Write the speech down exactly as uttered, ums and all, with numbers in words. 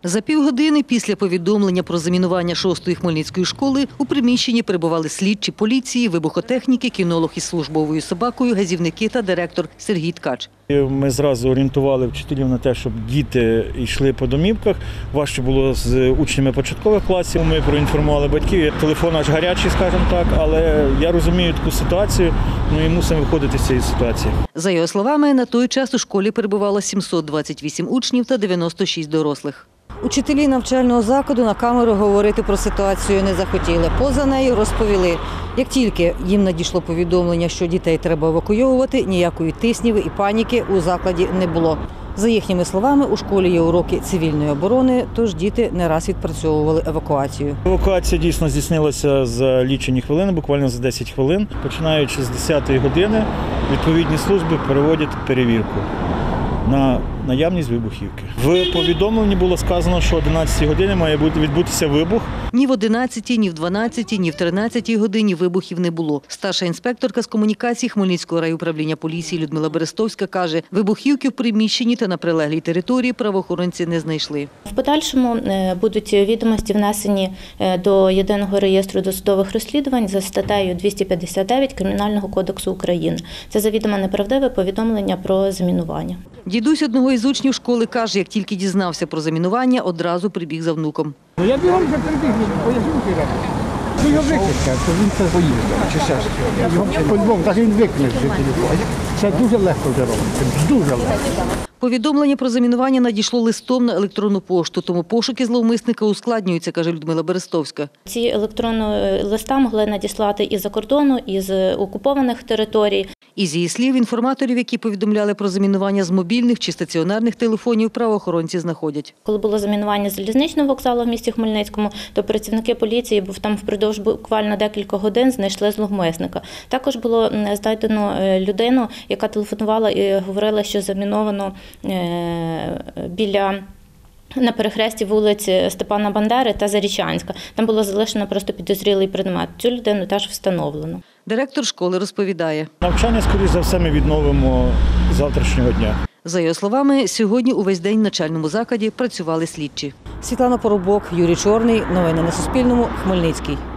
За півгодини після повідомлення про замінування шостої хмельницької школи у приміщенні перебували слідчі поліції, вибухотехніки, кінолог із службовою собакою, газівники та директор Сергій Ткач. Ми зразу орієнтували вчителів на те, щоб діти йшли по домівках. Важче було з учнями початкових класів. Ми проінформували батьків. Телефон аж гарячий, скажімо так, але я розумію таку ситуацію, ну і мусимо виходити з цієї ситуації. За його словами, на той час у школі перебувало сімсот двадцять вісім учнів та дев'яносто шість дорослих. Учителі навчального закладу на камеру говорити про ситуацію не захотіли. Поза нею розповіли, як тільки їм надійшло повідомлення, що дітей треба евакуйовувати, ніякої тисняви і паніки у закладі не було. За їхніми словами, у школі є уроки цивільної оборони, тож діти не раз відпрацьовували евакуацію. Евакуація дійсно здійснилася за лічені хвилини, буквально за десять хвилин. Починаючи з десятої години, відповідні служби проводять перевірку на наявність вибухівки. В повідомленні було сказано, що о одинадцятій годині має відбутися вибух. Ні в одинадцятій, ні в дванадцятій, ні в тринадцятій годині вибухів не було. Старша інспекторка з комунікацій Хмельницького райуправління поліції Людмила Берестовська каже, вибухівки в приміщенні та на прилеглій території правоохоронці не знайшли. В подальшому будуть відомості внесені до єдиного реєстру досудових розслідувань за статтею двісті п'ятдесят дев'ять Кримінального кодексу України. Це завідомо неправдиве повідомлення про замінування. Дідусь одного із учнів школи каже, як тільки дізнався про замінування, одразу прибіг за внуком. Ну, я бігом вже прибіг, пояснюки робив. Ну, його викликав, то він це поїздив, чи ще що. Його по-любому, навіть він викликав вже телефон. Це дуже легко вже робити, дуже легко. Повідомлення про замінування надійшло листом на електронну пошту, тому пошуки зловмисника ускладнюються, каже Людмила Берестовська. Ці електронні листа могли надіслати із-за кордону, із окупованих територій. Із її слів, інформаторів, які повідомляли про замінування з мобільних чи стаціонарних телефонів, правоохоронці знаходять. Коли було замінування залізничного вокзалу в місті Хмельницькому, то працівники поліції був там впродовж буквально декілька годин знайшли зловмисника. Також було знайдено людину, яка телефонувала і говорила, що заміновано біля на перехресті вулиць Степана Бандери та Зарічанська. Там було залишено просто підозрілий предмет. Цю людину теж встановлено. Директор школи розповідає. Навчання, скоріш за все, ми відновимо завтрашнього дня. За його словами, сьогодні увесь день в навчальному закладі працювали слідчі. Світлана Поробок, Юрій Чорний. Новини на Суспільному. Хмельницький.